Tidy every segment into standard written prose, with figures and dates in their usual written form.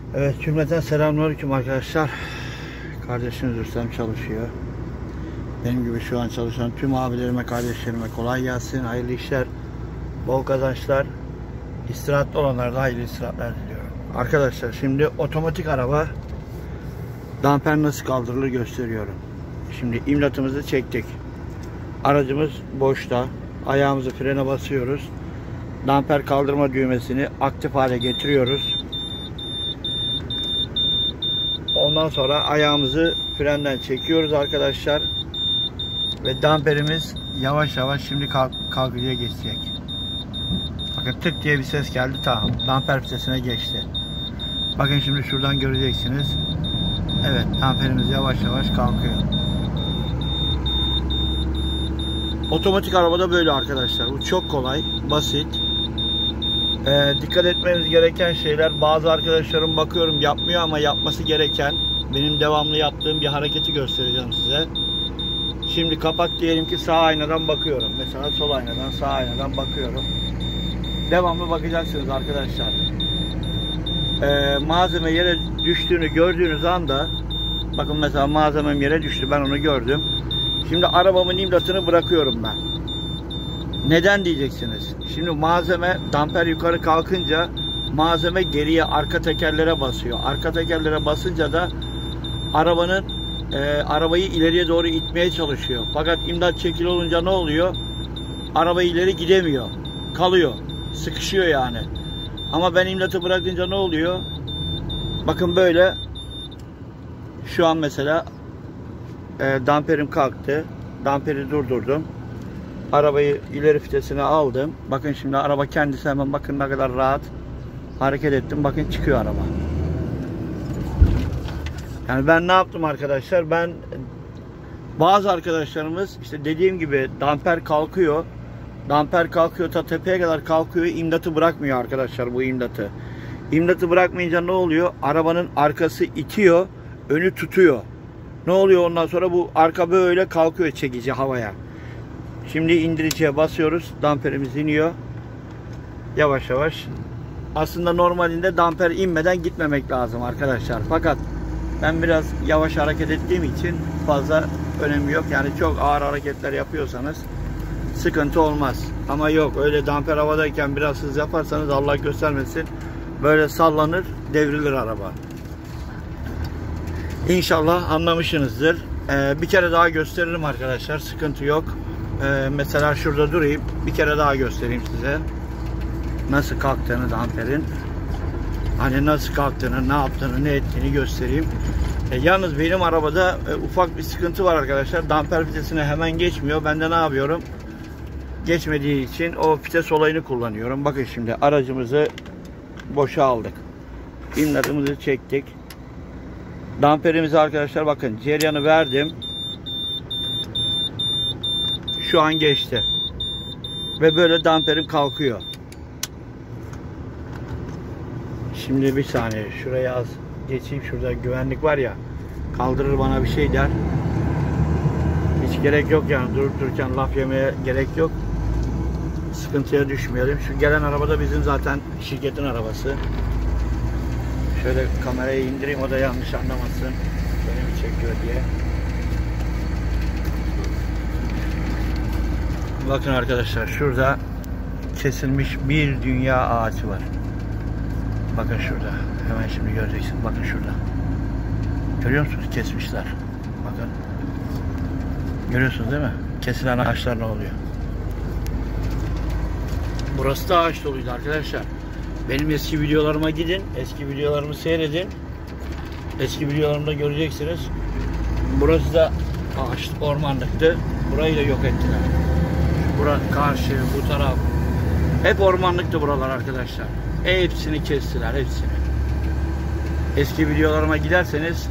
Evet, cümleten selamünaleyküm arkadaşlar. Kardeşiniz Rüstem çalışıyor. Benim gibi şu an çalışan tüm abilerime, kardeşlerime kolay gelsin. Hayırlı işler, bol kazançlar. İstirahatli olanlara da hayırlı istirahatler diliyorum. Arkadaşlar şimdi otomatik araba damper nasıl kaldırılır gösteriyorum. Şimdi imlatımızı çektik. Aracımız boşta. Ayağımızı frene basıyoruz. Damper kaldırma düğmesini aktif hale getiriyoruz. Ondan sonra ayağımızı frenden çekiyoruz arkadaşlar. Ve damperimiz yavaş yavaş şimdi kalkıcıya geçecek. Bakın tık diye bir ses geldi, tamam. Damper vitesine geçti. Bakın şimdi şuradan göreceksiniz. Evet, damperimiz yavaş yavaş kalkıyor. Otomatik arabada böyle arkadaşlar. Bu çok kolay, basit. Dikkat etmeniz gereken şeyler, bazı arkadaşlarım bakıyorum yapmıyor ama yapması gereken, benim devamlı yaptığım bir hareketi göstereceğim size. Şimdi kapak diyelim ki sağ aynadan bakıyorum. Mesela sol aynadan, sağ aynadan bakıyorum. Devamlı bakacaksınız arkadaşlar. Malzeme yere düştüğünü gördüğünüz anda, bakın mesela malzemem yere düştü, ben onu gördüm. Şimdi arabamın imdatını bırakıyorum ben. Neden diyeceksiniz? Şimdi malzeme, damper yukarı kalkınca malzeme geriye, arka tekerlere basıyor. Arka tekerlere basınca da arabayı ileriye doğru itmeye çalışıyor. Fakat imdat çekili olunca ne oluyor? Araba ileri gidemiyor. Kalıyor. Sıkışıyor yani. Ama ben imdatı bırakınca ne oluyor? Bakın böyle. Şu an mesela damperim kalktı. Damperi durdurdum. Arabayı ileri vitesine aldım. Bakın şimdi araba kendisi hemen, bakın ne kadar rahat hareket ettim. Bakın çıkıyor araba. Yani ben ne yaptım arkadaşlar? Bazı arkadaşlarımız işte dediğim gibi damper kalkıyor. Damper kalkıyor, ta tepeye kadar kalkıyor. İmdatı bırakmıyor arkadaşlar, bu imdatı. İmdatı bırakmayınca ne oluyor? Arabanın arkası itiyor, önü tutuyor. Ne oluyor ondan sonra? Bu arka böyle kalkıyor çekici havaya. Şimdi indiriciye basıyoruz. Damperimiz iniyor. Yavaş yavaş. Aslında normalinde damper inmeden gitmemek lazım arkadaşlar. Fakat ben biraz yavaş hareket ettiğim için fazla önemi yok. Yani çok ağır hareketler yapıyorsanız sıkıntı olmaz. Ama yok, öyle damper havadayken biraz hız yaparsanız Allah göstermesin böyle sallanır, devrilir araba. İnşallah anlamışsınızdır. Bir kere daha gösteririm arkadaşlar. Sıkıntı yok. Mesela şurada durayım. Bir kere daha göstereyim size. Nasıl kalktığını damperin. Hani nasıl kalktığını, ne yaptığını, ne ettiğini göstereyim. Yalnız benim arabada ufak bir sıkıntı var arkadaşlar. Damper vitesine hemen geçmiyor. Ben de ne yapıyorum? Geçmediği için o vites olayını kullanıyorum. Bakın şimdi aracımızı boşa aldık. İmdatımızı çektik. Damperimizi arkadaşlar bakın ceryanı verdim. Şu an geçti. Ve böyle damperim kalkıyor. Şimdi bir saniye şuraya az geçeyim. Şurada güvenlik var ya, kaldırır bana bir şey der. Hiç gerek yok yani, durup dururken laf yemeye gerek yok. Sıkıntıya düşmeyelim. Şu gelen araba da bizim zaten şirketin arabası. Şöyle kamerayı indireyim, o da yanlış anlamasın. Beni mi çekiyor diye. Bakın arkadaşlar, şurada kesilmiş bir dünya ağacı var. Bakın şurada. Hemen şimdi göreceksin. Bakın şurada. Görüyor musunuz? Kesmişler. Bakın. Görüyorsunuz değil mi? Kesilen ağaçlar ne oluyor? Burası da ağaç doluydu arkadaşlar. Benim eski videolarıma gidin. Eski videolarımı seyredin. Eski videolarımda göreceksiniz. Burası da ağaç, ormanlıktı. Burayı da yok ettiler. Burası karşı, bu taraf. Hep ormanlıktı buralar arkadaşlar. Hepsini kestiler, hepsini. Eski videolarıma giderseniz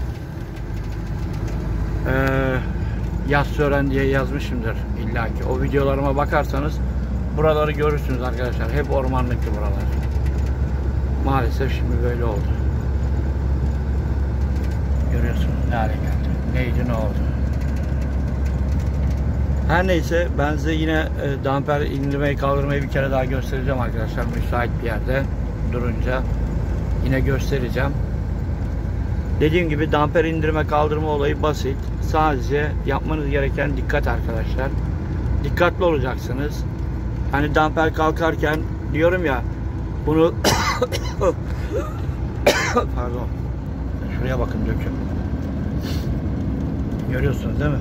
Yassören diye yazmışımdır illaki. O videolarıma bakarsanız buraları görürsünüz arkadaşlar. Hep ormanlıktı buralar. Maalesef şimdi böyle oldu. Görüyorsunuz ne hale geldi. Neydi, ne oldu? Her neyse, ben size yine damper indirmeyi, kaldırmayı bir kere daha göstereceğim arkadaşlar. Müsait bir yerde durunca yine göstereceğim. Dediğim gibi damper indirme kaldırma olayı basit. Sadece yapmanız gereken dikkat arkadaşlar. Dikkatli olacaksınız. Hani damper kalkarken diyorum ya bunu pardon. Şuraya bakın döküm. Görüyorsunuz değil mi?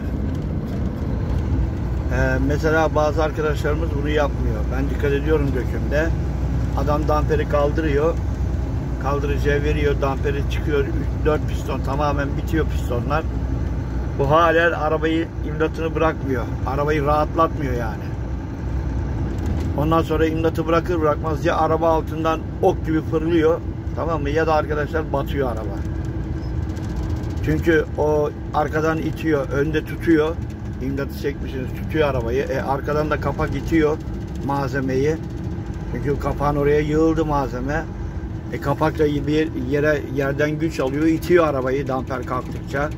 Mesela bazı arkadaşlarımız bunu yapmıyor. Ben dikkat ediyorum dökümde. Adam damperi kaldırıyor. Kaldırıcıya veriyor. Damperi çıkıyor. 4 piston tamamen bitiyor pistonlar. Bu halen arabayı imdatını bırakmıyor. Arabayı rahatlatmıyor yani. Ondan sonra imdatı bırakır bırakmaz ya araba altından ok gibi fırlıyor. Tamam mı? Ya da arkadaşlar batıyor araba. Çünkü o arkadan itiyor, önde tutuyor. İmdatı çekmişsiniz, tutuyor arabayı. Arkadan da kapak itiyor malzemeyi. Çünkü kapağın oraya yığıldı malzeme. Kapak da bir yerden güç alıyor, itiyor arabayı damper kalktıkça.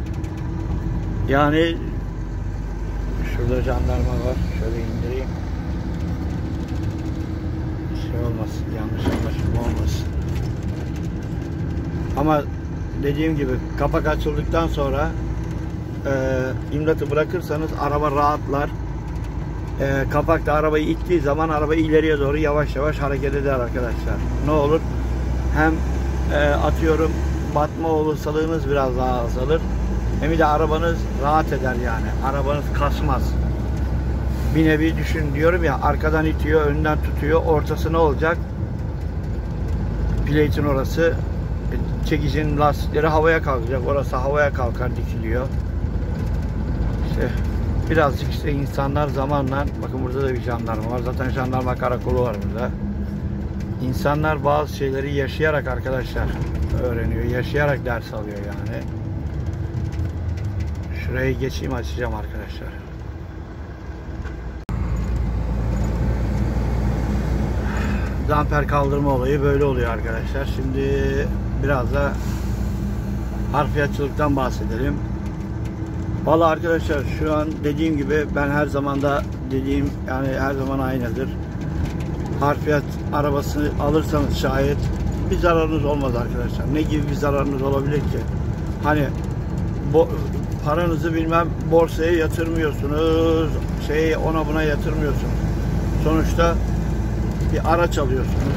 Yani şurada jandarma var. Şöyle indireyim. Şey olmasın, yanlış anlaşılma olmasın. Ama dediğim gibi kapak açıldıktan sonra imdatı bırakırsanız araba rahatlar. Kapak da arabayı ittiği zaman araba ileriye doğru yavaş yavaş hareket eder arkadaşlar. Ne olur? Hem atıyorum batma olasılığınız biraz daha azalır. Hem de arabanız rahat eder yani. Arabanız kasmaz. Bir nevi düşün diyorum ya, arkadan itiyor, önden tutuyor. Ortası ne olacak? Plate'in orası. Çekicinin lastikleri havaya kalkacak. Orası havaya kalkar, dikiliyor. İşte birazcık işte insanlar zamanla, bakın burada da bir jandarma var. Zaten jandarma karakolu var burada. İnsanlar bazı şeyleri yaşayarak arkadaşlar öğreniyor. Yaşayarak ders alıyor yani. Şurayı geçeyim, açacağım arkadaşlar. Damper kaldırma olayı böyle oluyor arkadaşlar. Şimdi biraz da harfiyatçılıktan bahsedelim. Vallahi arkadaşlar şu an dediğim gibi ben her zaman da dediğim yani her zaman aynıdır. Harfiyat arabasını alırsanız şayet bir zararınız olmaz arkadaşlar. Ne gibi bir zararınız olabilir ki? Hani paranızı bilmem borsaya yatırmıyorsunuz, ona buna yatırmıyorsunuz. Sonuçta bir araç alıyorsunuz.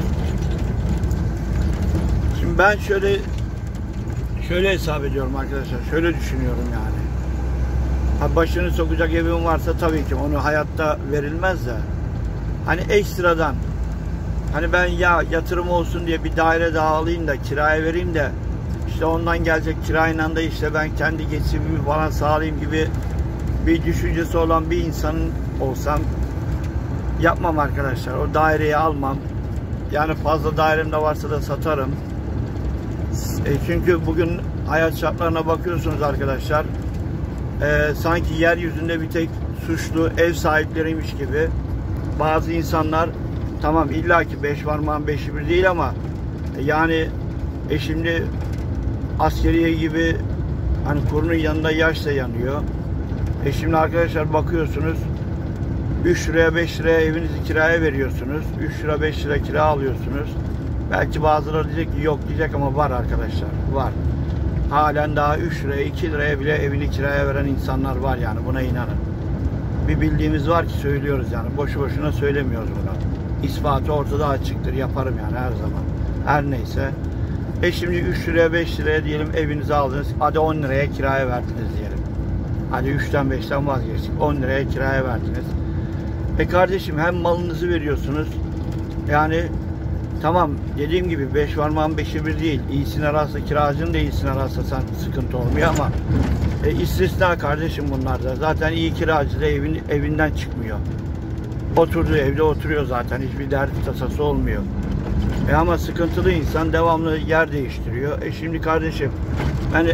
Şimdi ben şöyle hesap ediyorum arkadaşlar. Şöyle düşünüyorum yani. Başını sokacak evim varsa tabii ki onu hayatta verilmez de. Hani ekstradan hani ben ya yatırım olsun diye bir daire daha alayım da kiraya vereyim de işte ondan gelecek kirayla da işte ben kendi geçimimi falan sağlayayım gibi bir düşüncesi olan bir insanın olsam yapmam arkadaşlar. O daireyi almam. Yani fazla dairem de varsa da satarım. Çünkü bugün hayat şartlarına bakıyorsunuz arkadaşlar. Sanki yeryüzünde bir tek suçlu ev sahipleriymiş gibi. Bazı insanlar tamam illaki 5 parmağın 5'i bir değil ama yani şimdi askeriye gibi hani kurunun yanında yaş da yanıyor. Şimdi arkadaşlar bakıyorsunuz 3 liraya 5 liraya evinizi kiraya veriyorsunuz. 3 lira 5 lira kira alıyorsunuz. Belki bazıları diyecek ki yok diyecek ama var arkadaşlar. Var. Halen daha 3 liraya 2 liraya bile evini kiraya veren insanlar var yani, buna inanın. Bir bildiğimiz var ki söylüyoruz yani. Boşu boşuna söylemiyoruz bunu. İspatı ortada açıktır. Yaparım yani her zaman. Her neyse. Şimdi 3 liraya 5 liraya diyelim evinizi aldınız. Hadi 10 liraya kiraya verdiniz diyelim. Hadi 3'ten 5'ten vazgeçtik. 10 liraya kiraya verdiniz. Kardeşim hem malınızı veriyorsunuz. Yani tamam dediğim gibi 5 parmağın 5'i bir değil. İyisine rastla, kiracının da iyisine rastlasan sıkıntı olmuyor ama istisna kardeşim bunlar da. Zaten iyi kiracı da evinden çıkmıyor. Oturduğu evde oturuyor zaten. Hiçbir derdi tasası olmuyor. Ama sıkıntılı insan devamlı yer değiştiriyor. Şimdi kardeşim ben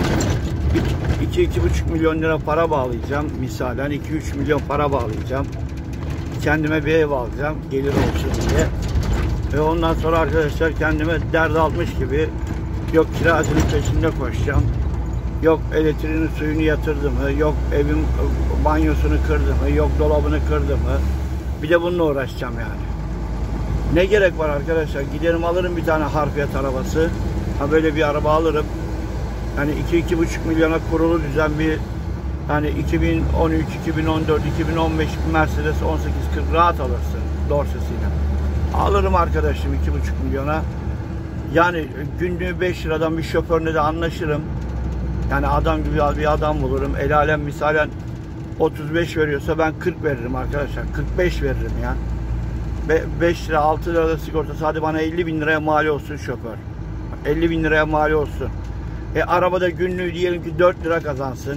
2-2,5 milyon lira para bağlayacağım. Misalen 2-3 milyon para bağlayacağım. Kendime bir ev alacağım. Gelir olsun diye. Ve ondan sonra arkadaşlar kendime dert almış gibi yok kiracının peşinde koşacağım. Yok elektriğini suyunu yatırdı mı? Yok evim banyosunu kırdı mı? Yok dolabını kırdı mı? Bir de bununla uğraşacağım yani. Ne gerek var arkadaşlar? Giderim alırım bir tane harfiyat arabası. Böyle bir araba alırım. Yani 2-2,5 milyona kurulu düzen bir yani 2013, 2014, 2015 Mercedes 1840 rahat alırsın dorsesiyle. Alırım arkadaşım 2,5 milyona. Yani günlüğü 5 liradan bir şoförle de anlaşırım. Yani adam gibi bir adam bulurum. El alem misalen 35 veriyorsa ben 40 veririm arkadaşlar. 45 veririm ya. 5 lira 6 lira da sigortası, hadi bana 50 bin liraya mali olsun şoför. 50 bin liraya mali olsun. Arabada günlüğü diyelim ki 4 lira kazansın.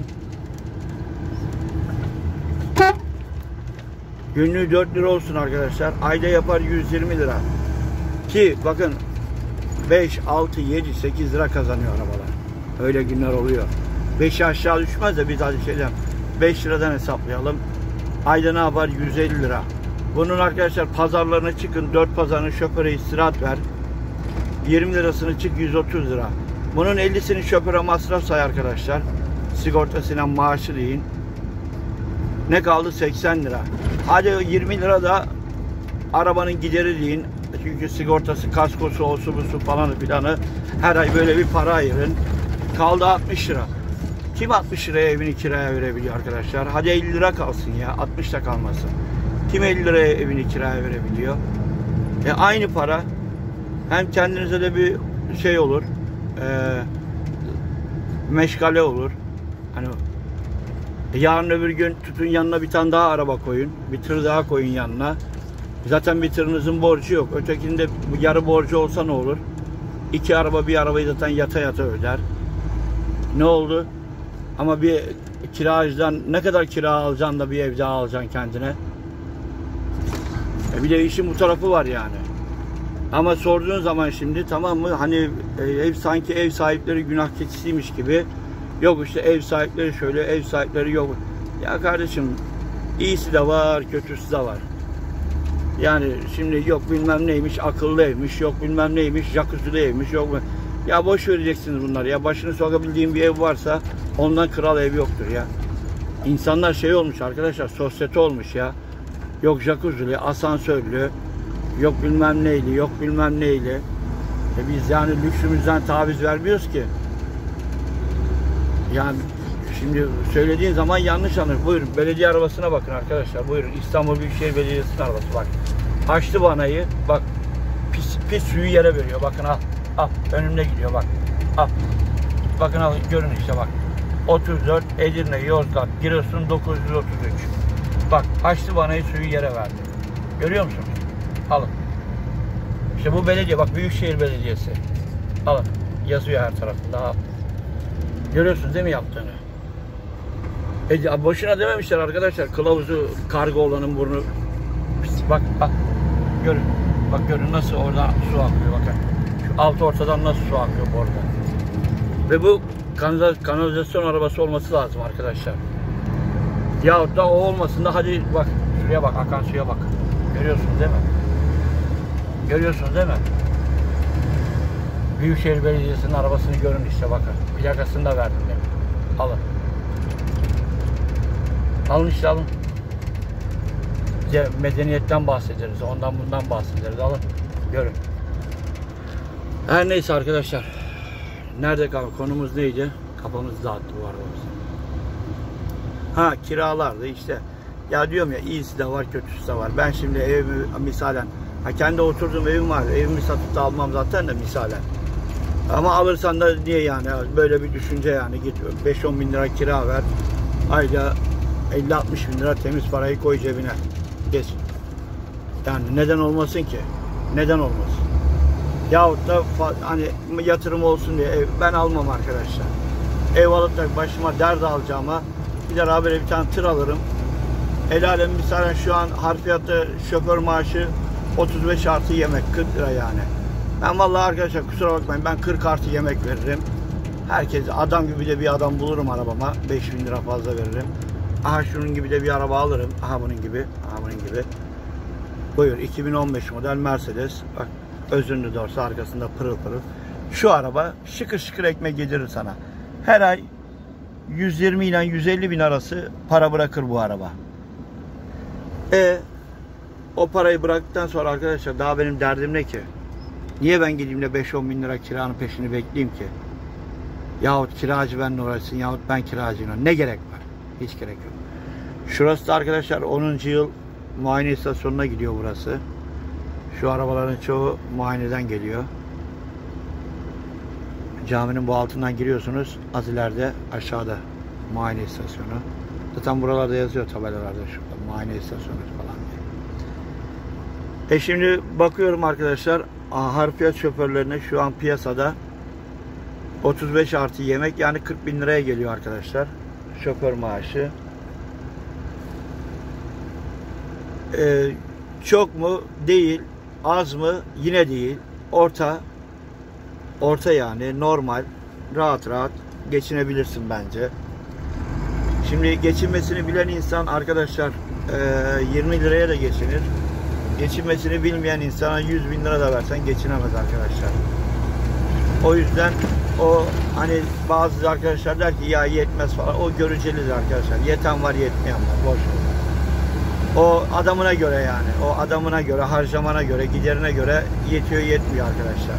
Günlüğü 4 lira olsun arkadaşlar. Ayda yapar 120 lira. Ki bakın 5, 6, 7, 8 lira kazanıyor arabalar. Öyle günler oluyor. 5'i aşağı düşmez de biz hadi şeyden 5 liradan hesaplayalım. Ayda ne yapar? 150 lira. Bunun arkadaşlar pazarlarına çıkın. 4 pazarının şoföre istirahat ver. 20 lirasını çık 130 lira. Bunun 50'sini şoföre masraf say arkadaşlar. Sigortasıyla maaşı deyin. Ne kaldı? 80 lira. Hadi 20 lira da arabanın gideri deyin. Çünkü sigortası, kaskosu, olsu busu falanı filanı. Her ay böyle bir para ayırın. Kaldı 60 lira. Kim 60 liraya evini kiraya verebiliyor arkadaşlar? Hadi 50 lira kalsın ya. 60 da kalmasın. Kim 50 liraya evini kiraya verebiliyor? Aynı para. Hem kendinize de bir şey olur. Meşgale olur. Hani yarın öbür gün tutun yanına bir tane daha araba koyun. Bir tır daha koyun yanına. Zaten bir tırınızın borcu yok. Ötekinde yarı borcu olsa ne olur? 2 araba bir arabayı zaten yata yata öder. Ne oldu? Ama bir kiracıdan ne kadar kira alacaksın da bir ev daha alacaksın kendine? Bir de işin bu tarafı var yani. Ama sorduğun zaman şimdi tamam mı? Hani sanki ev sahipleri günah keçisiymiş gibi. Yok işte ev sahipleri şöyle, ev sahipleri yok. Ya kardeşim iyisi de var, kötüsü de var. Yani şimdi yok bilmem neymiş, akıllı evmiş, yok bilmem neymiş, jacuzzi'li evmiş, yok. Ya boş vereceksiniz bunları ya. Başını sokabildiğin bir ev varsa ondan kral ev yoktur ya. İnsanlar şey olmuş arkadaşlar, sosyete olmuş ya. Yok jacuzzi'li, asansörlü, yok bilmem neyli, yok bilmem neyli. Biz yani lüksümüzden taviz vermiyoruz ki. Yani şimdi söylediğin zaman yanlış anlar. Buyurun belediye arabasına bakın arkadaşlar. Buyurun İstanbul Büyükşehir Belediyesi'nin arabası bak. Açtı vanayı bak. Pis suyu yere veriyor. Bakın al. Al. Önümde gidiyor bak. Al. Bakın al. Görün işte bak. 34 Edirne, Yozgat, Giresun 933. Bak açtı vanayı suyu yere verdi. Görüyor musunuz? Alın. İşte bu belediye bak Büyükşehir Belediyesi. Alın. Yazıyor her tarafında. Al. Görüyorsunuz değil mi yaptığını? Boşuna dememişler arkadaşlar. Kılavuzu karga olanın burnu. Bak bak. Görün. Bak görün nasıl oradan su akıyor bakın. Şu alt ortadan nasıl su akıyor bu orada. Ve bu kanalizasyon arabası olması lazım arkadaşlar. Yahut da o olmasın da hadi bak. Şuraya bak. Akan suya bak. Görüyorsunuz değil mi? Görüyorsunuz değil mi? Büyükşehir Belediyesi'nin arabasını görün işte bakın. Plakasını da verdim dedim. Alın. Alın işte alın. Medeniyetten bahsederiz. Ondan bundan bahsederiz. Alın. Görün. Her neyse arkadaşlar. Nerede kaldı? Konumuz neydi? Kafamızı dağıttı bu arabamız. Ha kiralardı işte. Ya diyorum ya iyisi de var kötüsü de var. Ben şimdi evimi misalen kendi oturduğum evim var. Evimi satıp da almam zaten de misalen. Ama alırsan da niye yani? Böyle bir düşünce yani. Git 5-10 bin lira kira ver. Ayda 50-60 bin lira temiz parayı koy cebine. Geç. Yani neden olmasın ki? Neden olmasın? Yahut da hani yatırım olsun diye ev ben almam arkadaşlar. Ev alıp da başıma dert alacağıma bir de böyle bir tane tır alırım. El alem mesela şu an harfiyatı şoför maaşı 35 artı yemek 40 lira yani. Ben vallahi arkadaşlar kusura bakmayın ben 40 artı yemek veririm. Herkes adam gibi de bir adam bulurum arabama. 5 bin lira fazla veririm. Aha şunun gibi de bir araba alırım. Aha bunun gibi. Aha bunun gibi. Buyur 2015 model Mercedes. Bak özünlü dorsu arkasında pırıl pırıl. Şu araba şıkır şıkır ekmek yedirir sana. Her ay 120 ile 150 bin arası para bırakır bu araba. O parayı bıraktıktan sonra arkadaşlar daha benim derdim ne ki? Niye ben gideyim de 5-10 bin lira kiranın peşini bekleyeyim ki? Yahut kiracı benimle uğraşsın yahut ben kiracıyla. Ne gerek var? Hiç gerek yok. Şurası da arkadaşlar 10. yıl muayene istasyonuna gidiyor burası. Şu arabaların çoğu muayeneden geliyor. Caminin bu altından giriyorsunuz. Az ileride aşağıda muayene istasyonu. Zaten buralarda yazıyor tabelalarda şurada muayene istasyonu falan diye. Şimdi bakıyorum arkadaşlar harfiyat şoförlerine şu an piyasada 35 artı yemek yani 40.000 liraya geliyor arkadaşlar. Şoför maaşı. Çok mu? Değil. Az mı? Yine değil. Orta. Orta yani. Normal. Rahat rahat geçinebilirsin bence. Şimdi geçinmesini bilen insan arkadaşlar 20 liraya da geçinir. Geçinmesini bilmeyen insana 100.000 lira da versen geçinemez arkadaşlar. O yüzden o hani bazı arkadaşlar der ki ya yetmez falan. O görecelidir arkadaşlar. Yeten var yetmeyen var. Boş ver. O adamına göre yani. O adamına göre, harcamana göre, giderine göre yetiyor yetmiyor arkadaşlar.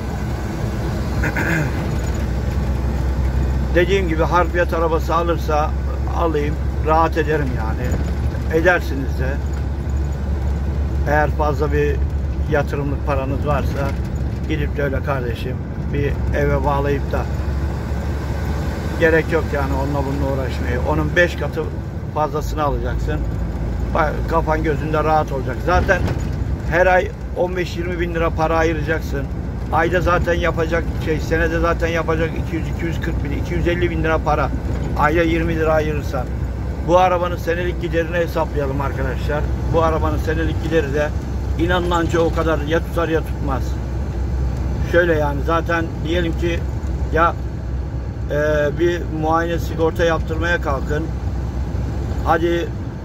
Dediğim gibi harfiyat arabası alırsa alayım. Rahat ederim yani. Edersiniz de. Eğer fazla bir yatırımlık paranız varsa gidip de öyle kardeşim bir eve bağlayıp da gerek yok yani onunla bununla uğraşmayı. Onun 5 katı fazlasını alacaksın. Kafan gözünde rahat olacak. Zaten her ay 15-20 bin lira para ayıracaksın. Ayda zaten yapacak senede zaten yapacak 200-240 bin, 250 bin lira para. Ayda 20 lira ayırırsan. Bu arabanın senelik giderini hesaplayalım arkadaşlar. Bu arabanın senelik gideri de inanılanca o kadar ya tutar ya tutmaz. Şöyle yani zaten diyelim ki ya bir muayene sigorta yaptırmaya kalkın. Hadi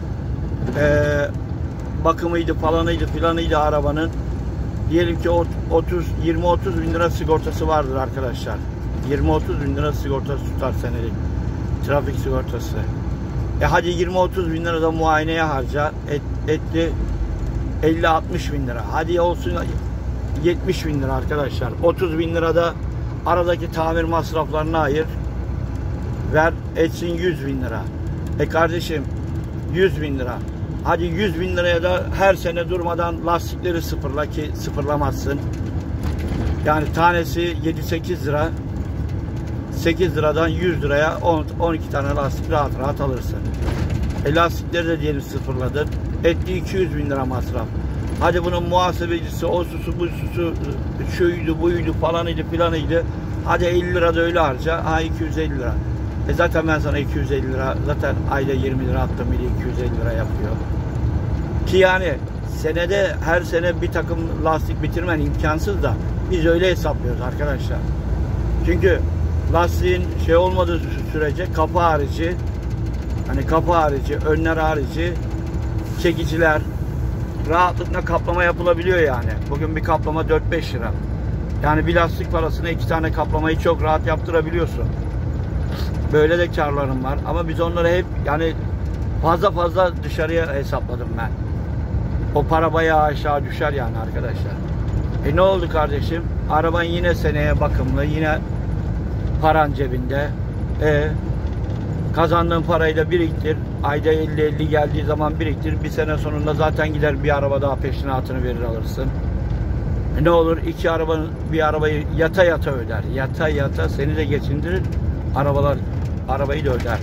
bakımıydı falanıydı filanıydı arabanın. Diyelim ki 20-30 bin lira sigortası vardır arkadaşlar. 20-30 bin lira sigortası tutar senelik. Trafik sigortası. Hadi 20-30 bin lira da muayeneye harca. Etti 50-60 bin lira. Hadi olsun 70 bin lira arkadaşlar. 30 bin lira da aradaki tamir masraflarına ayır. Ver etsin 100 bin lira. Kardeşim 100 bin lira. Hadi 100 bin liraya da her sene durmadan lastikleri sıfırla ki sıfırlamazsın. Yani tanesi 7-8 lira. 8 liradan 100 liraya 12 tane lastik rahat rahat alırsın. Lastikleri de diyelim sıfırladın. Etti 200 bin lira masraf. Hadi bunun muhasebecisi, o susu, bu susu, şuydu, buydu, falanıydı, filanıydı. Hadi 50 lira da öyle harca. 250 lira. Zaten ben sana 250 lira, zaten ayda 20 lira attım bile 250 lira yapıyor. Ki yani senede her sene bir takım lastik bitirmen imkansız da biz öyle hesaplıyoruz arkadaşlar. Çünkü lastiğin şey olmadığı sürece kapı harici, hani kapı harici, önler harici, çekiciler rahatlıkla kaplama yapılabiliyor yani. Bugün bir kaplama 4-5 lira. Yani bir lastik parasına 2 tane kaplamayı çok rahat yaptırabiliyorsun. Böyle de karlarım var. Ama biz onları hep yani fazla dışarıya hesapladım ben. O para bayağı aşağı düşer yani arkadaşlar. Ne oldu kardeşim? Araban yine seneye bakımlı. Yine paran cebinde. Kazandığın parayı da biriktir. Ayda 50-50 geldiği zaman biriktir. Bir sene sonunda zaten gider bir araba daha peşinatını verir alırsın. Ne olur? İki arabanın bir arabayı yata yata öder. Yata yata seni de geçindirir. Arabayı da öder.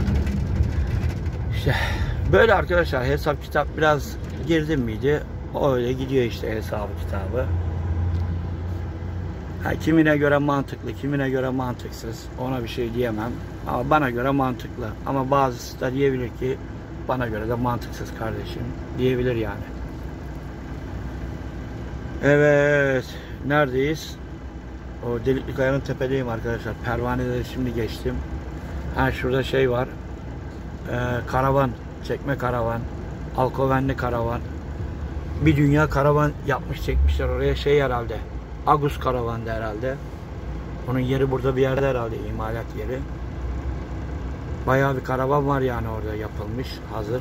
İşte böyle arkadaşlar, hesap kitap biraz girdim miydi? Öyle gidiyor işte hesabı kitabı. Kimine göre mantıklı, kimine göre mantıksız. Ona bir şey diyemem. Ama bana göre mantıklı. Ama bazısı da diyebilir ki bana göre de mantıksız kardeşim diyebilir yani. Evet. Neredeyiz? O Delikli Kaya'nın tepedeyim arkadaşlar. Pervaneleri şimdi geçtim. Şurada şey var. Karavan. Çekme karavan. Alkovenli karavan. Bir dünya karavan yapmış çekmişler oraya, şey herhalde. Agus karavandı herhalde. Onun yeri burada bir yerde herhalde, imalat yeri. Bayağı bir karavan var yani orada yapılmış hazır.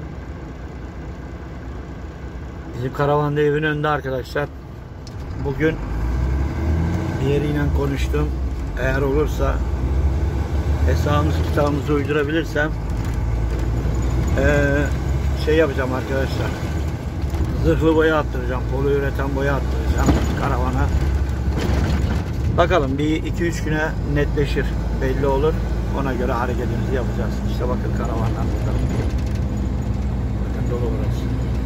Bizim karavanda evin önünde arkadaşlar. Bugün bir yeriyle konuştum. eğer olursa, hesabımız kitabımızı uydurabilirsem şey yapacağım arkadaşlar. Zırhlı boya attıracağım. Poliüretan boya attıracağım karavana. Bakalım bir 2-3 güne netleşir. Belli olur. Ona göre hareketimizi yapacağız. İşte bakın karavanlar burada. Bakın dolu burası.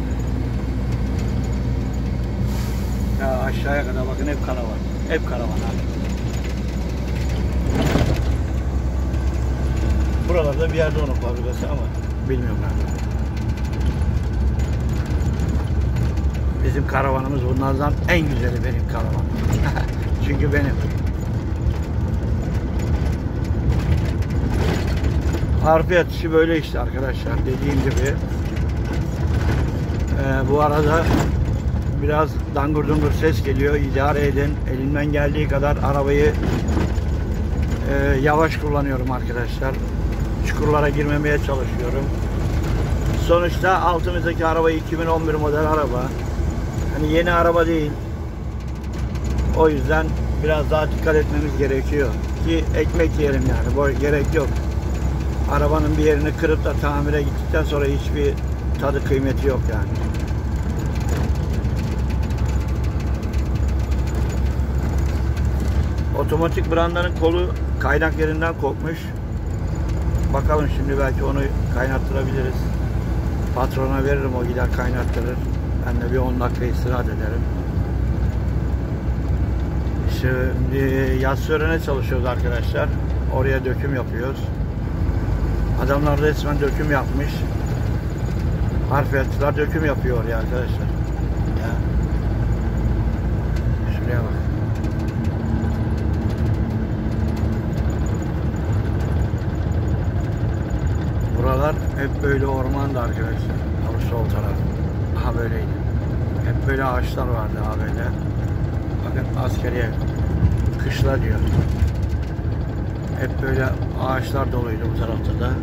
Ya aşağıya kadar bakın hep karavan. Hep karavan abi. Buralarda bir yerde onun fabrikası ama bilmiyorum ben. Bizim karavanımız bunlardan en güzeli benim karavanım. Çünkü benim. Harfiyat işi böyle işte arkadaşlar. Dediğim gibi. Bu arada biraz dangur dungur ses geliyor. İdare edin. Elimden geldiği kadar arabayı yavaş kullanıyorum arkadaşlar. Çukurlara girmemeye çalışıyorum. Sonuçta altımızdaki araba 2011 model araba. Hani yeni araba değil. O yüzden biraz daha dikkat etmemiz gerekiyor. Ki ekmek yiyelim yani. Bu gerek yok. Arabanın bir yerini kırıp da tamire gittikten sonra hiçbir tadı kıymeti yok yani. Otomatik brandanın kolu kaynak yerinden kopmuş. Bakalım şimdi belki onu kaynattırabiliriz. Patrona veririm, o gider kaynattırır. Ben de bir 10 dakika istirahat ederim. Şimdi Yassıören'e çalışıyoruz arkadaşlar. Oraya döküm yapıyoruz. Adamlar resmen döküm yapmış. Harfiyatçılar döküm yapıyor oraya arkadaşlar. Ya. Şuraya bak. Buralar hep böyle ormandı arkadaşlar. Ama sol taraf. Aha böyleydi. Hep böyle ağaçlar vardı aha böyle. Bakın askeriye kışla diyor. Hep böyle ağaçlar doluydu bu tarafta da.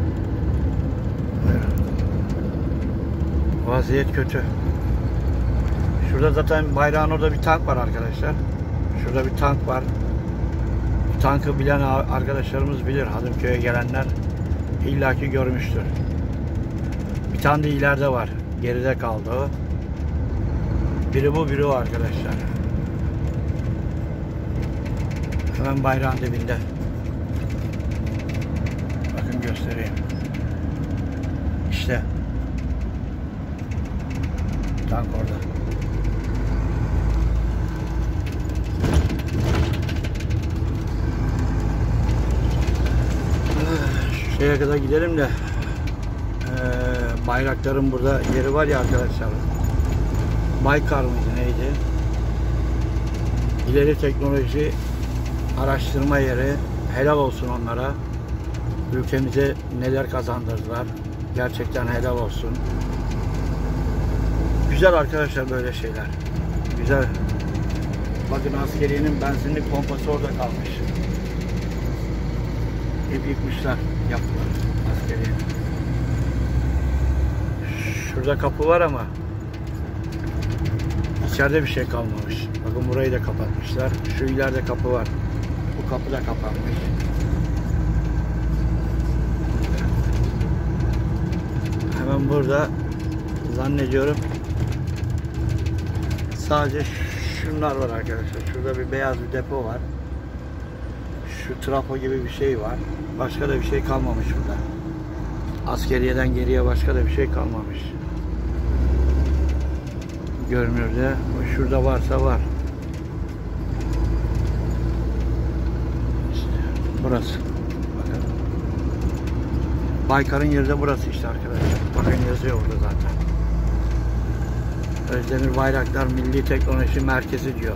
Vaziyet kötü. Şurada zaten bayrağın orada bir tank var arkadaşlar. Şurada bir tank var. Bu tankı bilen arkadaşlarımız bilir. Hadımköy'e gelenler illaki görmüştür. Bir tane de ileride var. Geride kaldı o. Biri bu, biri o arkadaşlar. Hemen bayrağın dibinde. Bakın göstereyim. İşte. Tank orada. Şu şeye kadar gidelim de bayrakların burada yeri var ya arkadaşlar. Baykar mıydı neydi? İleri teknoloji araştırma yeri. Helal olsun onlara. Ülkemize neler kazandırdılar. Gerçekten helal olsun. Güzel arkadaşlar böyle şeyler. Güzel. Bakın askeriyenin benzinlik pompası orada kalmış. Hep yıkmışlar. Yaptılar askeriye. Şurada kapı var ama içeride bir şey kalmamış. Bakın burayı da kapatmışlar. Şu ileride kapı var. Bu kapı da kapanmış. Hemen burada zannediyorum sadece şunlar var arkadaşlar. Şurada bir beyaz bir depo var. Şu trafo gibi bir şey var. Başka da bir şey kalmamış burada. Askeriyeden geriye başka da bir şey kalmamış. Görünürde. Şurada varsa var. İşte burası. Bakın. Baykar'ın yeri de burası işte arkadaşlar. Bakın yazıyor burada zaten. Özdemir Bayraktar Milli Teknoloji Merkezi diyor.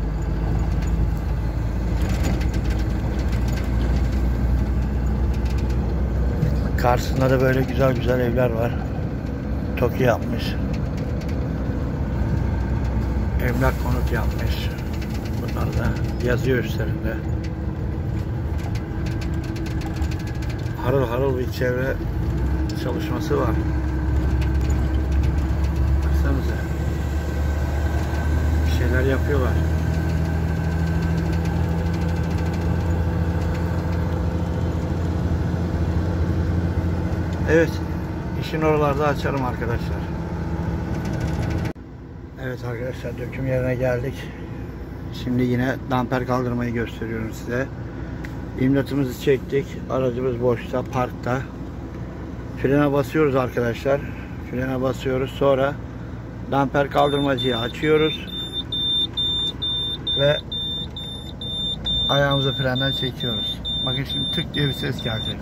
Karşısında da böyle güzel güzel evler var. TOKİ yapmış. Emlak konut yapmış. Bunlar da yazıyor üstlerinde. Harıl harıl bir çevre çalışması var. Baksanıza. Bir şeyler yapıyorlar. Evet, işin oralarda açarım arkadaşlar. Evet arkadaşlar, döküm yerine geldik. Şimdi yine damper kaldırmayı gösteriyorum size. İmdatımızı çektik. Aracımız boşta, parkta. Frene basıyoruz arkadaşlar. Frene basıyoruz. Sonra damper kaldırmacıyı açıyoruz. Ve ayağımızı frenden çekiyoruz. Bakın şimdi tık diye bir ses gelecek.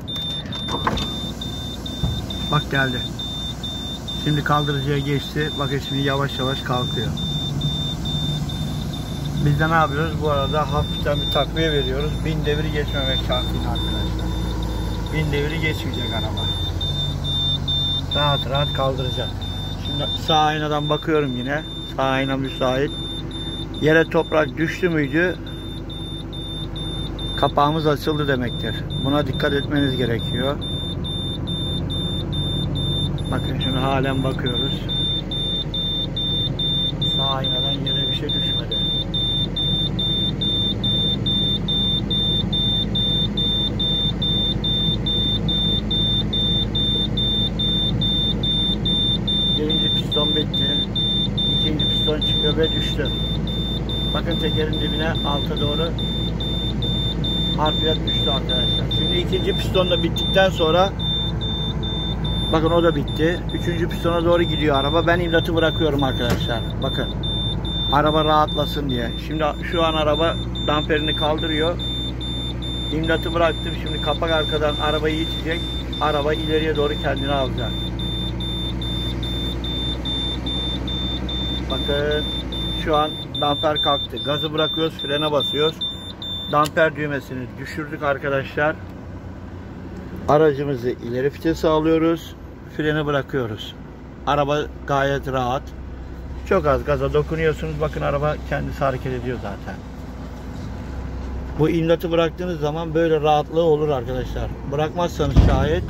Bak geldi. Şimdi kaldırıcıya geçti. Bakın şimdi yavaş yavaş kalkıyor. Biz de ne yapıyoruz? Bu arada hafiften bir takviye veriyoruz. 1000 devri geçmemek şartıyla arkadaşlar. 1000 devri geçmeyecek araba. Rahat rahat kaldıracak. Şimdi sağ aynadan bakıyorum yine. Sağ ayna müsait. Yere toprak düştü müydü? Kapağımız açıldı demektir. Buna dikkat etmeniz gerekiyor. Bakın şimdi halen bakıyoruz. Sağ aynadan yere bir şey düşmedi. Birinci piston bitti. İkinci piston çıkıyor ve düştü. Bakın tekerin dibine alta doğru harfiyat düştü arkadaşlar. Şimdi ikinci piston da bittikten sonra bakın o da bitti. Üçüncü pistona doğru gidiyor araba. Ben imdatı bırakıyorum arkadaşlar. Bakın. Araba rahatlasın diye. Şimdi şu an araba damperini kaldırıyor. İmdatı bıraktım. Şimdi kapak arkadan arabayı itecek. Araba ileriye doğru kendini alacak. Bakın. Şu an damper kalktı. Gazı bırakıyoruz. Frene basıyoruz. Damper düğmesini düşürdük arkadaşlar. Aracımızı ileri vitese alıyoruz. Freni bırakıyoruz. Araba gayet rahat. Çok az gaza dokunuyorsunuz. Bakın araba kendisi hareket ediyor zaten. Bu imdatı bıraktığınız zaman böyle rahatlığı olur arkadaşlar. Bırakmazsanız şayet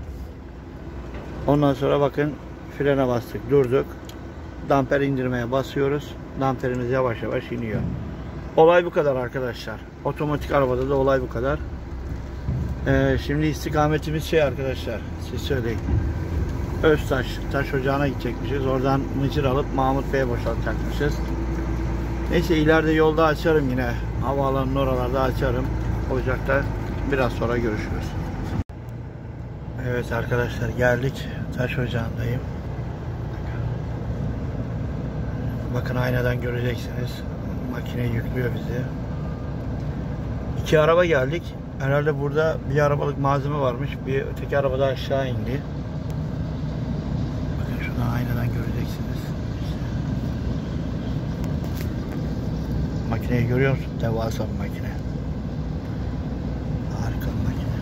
ondan sonra bakın frene bastık, durduk. Damper indirmeye basıyoruz. Damperimiz yavaş yavaş iniyor. Olay bu kadar arkadaşlar. Otomatik arabada da olay bu kadar. Şimdi istikametimiz şey arkadaşlar. Siz söyleyin. Öztaş taş ocağına gidecekmişiz. Oradan mıcır alıp Mahmut Bey'e boşaltacakmışız. Neyse ileride yolda açarım yine. Havaalanının oralarda açarım. Ocakta biraz sonra görüşürüz. Evet arkadaşlar geldik. Taş ocağındayım. Bakın aynadan göreceksiniz. Makine yüklüyor bizi. İki araba geldik. Herhalde burada bir arabalık malzeme varmış. Bir öteki araba da aşağı indi. Bakın şuradan aynadan göreceksiniz. Makineyi görüyor musun? Devasa bir makine. Harika bir makine.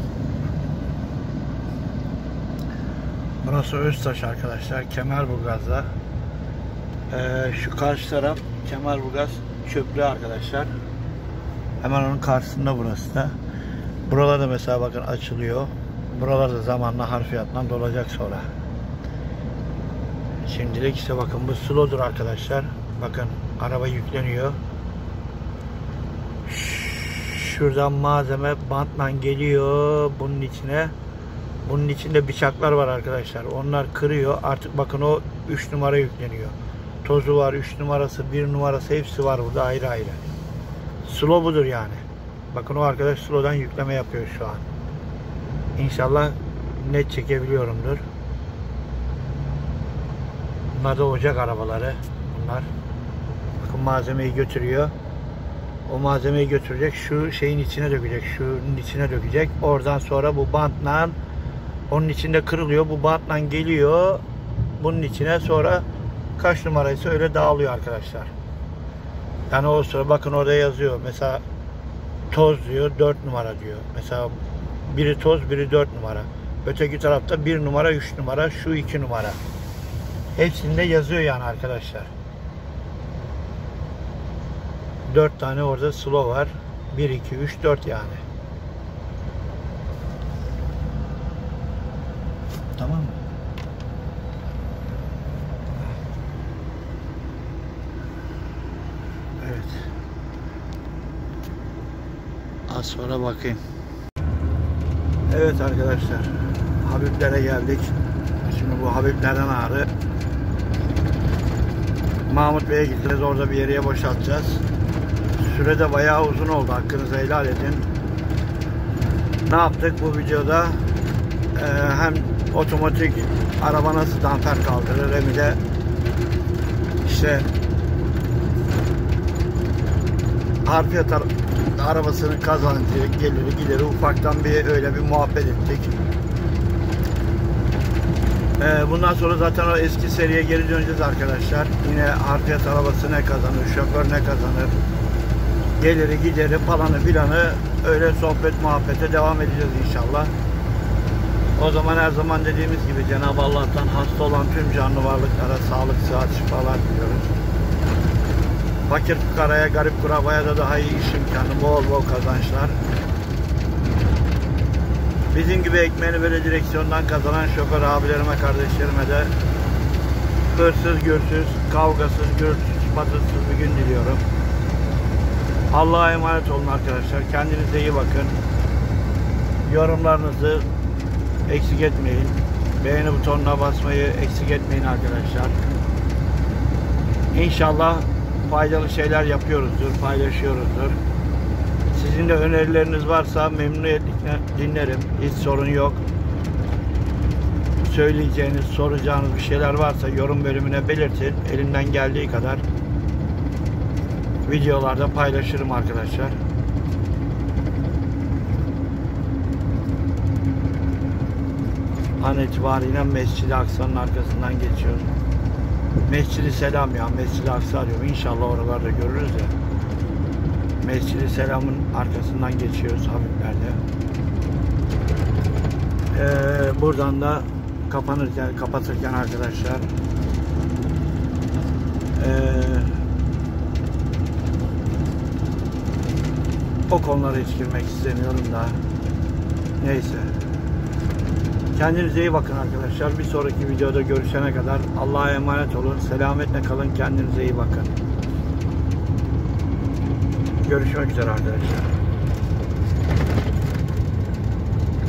Burası Öztaş arkadaşlar. Kemerburgaz'da. Şu karşı taraf Kemerburgaz Köprü arkadaşlar. Hemen onun karşısında burası da. Buralarda mesela bakın açılıyor. Buralarda zamanla harfiyatla dolacak sonra. Şimdilik işte bakın bu slow'dur arkadaşlar. Bakın araba yükleniyor. Şuradan malzeme bantla geliyor bunun içine. Bunun içinde bıçaklar var arkadaşlar. Onlar kırıyor. Artık bakın o 3 numara yükleniyor. Tozu var, 3 numarası, 1 numarası hepsi var burada ayrı ayrı. Slow budur yani. Bakın o arkadaş slow'dan yükleme yapıyor şu an. İnşallah net çekebiliyorumdur. Bunlar da ocak arabaları. Bunlar. Bakın malzemeyi götürüyor. O malzemeyi götürecek. Şu şeyin içine dökecek. Şunun içine dökecek. Oradan sonra bu bantla onun içinde kırılıyor. Bu bantla geliyor. Bunun içine sonra kaç numaraysa öyle dağılıyor arkadaşlar. Yani o sıra bakın orada yazıyor. Mesela toz diyor 4 numara diyor. Mesela biri toz biri 4 numara. Öteki tarafta 1 numara 3 numara şu 2 numara. Hepsinde yazıyor yani arkadaşlar. 4 tane orada slow var. 1, 2, 3, 4 yani. Tamam mı? Evet. Az sonra bakayım. Evet arkadaşlar. Habiblere geldik. Şimdi bu Habiblerden Ağrı Mahmut Bey'e gideceğiz. Orada bir yere boşaltacağız. Süre de bayağı uzun oldu. Hakkınızı helal edin. Ne yaptık bu videoda? Hem otomatik araba nasıl damper kaldırır, hem de işte harfiyat arabasının kazancı, geliri gideri ufaktan bir öyle bir muhabbet ettik. Bundan sonra zaten o eski seriye geri döneceğiz arkadaşlar. Yine harfiyat arabası ne kazanır, şoför ne kazanır, geliri gideri falanı filanı, öyle sohbet muhabbete devam edeceğiz inşallah. O zaman her zaman dediğimiz gibi Cenab-ı Allah'tan hasta olan tüm canlı varlıklara sağlık, sıhhat, şifalar diliyoruz. Fakir fukaraya, garip kurabaya da daha iyi iş imkanı, bol bol kazançlar. Bizim gibi ekmeğini böyle direksiyondan kazanan şoför abilerime, kardeşlerime de hırsız, gürsüz, kavgasız, gürültüsüz, patırtısız bir gün diliyorum. Allah'a emanet olun arkadaşlar. Kendinize iyi bakın. Yorumlarınızı eksik etmeyin. Beğeni butonuna basmayı eksik etmeyin arkadaşlar. İnşallah faydalı şeyler yapıyoruzdur, paylaşıyoruzdur. Sizin de önerileriniz varsa memnuniyetle dinlerim. Hiç sorun yok. Söyleyeceğiniz, soracağınız bir şeyler varsa yorum bölümüne belirtin. Elimden geldiği kadar videolarda paylaşırım arkadaşlar. An itibariyle Mescid-i Aksa'nın arkasından geçiyoruz. Mescid-i Selam ya, Mescid-i Aksa diyorum. İnşallah oralarda görürüz ya. Mescid-i Selam'ın arkasından geçiyoruz Habiblerde. Buradan da kapatırken arkadaşlar o konulara hiç girmek istemiyorum da. Neyse. Kendinize iyi bakın arkadaşlar. Bir sonraki videoda görüşene kadar Allah'a emanet olun. Selametle kalın. Kendinize iyi bakın. Görüşmek üzere arkadaşlar.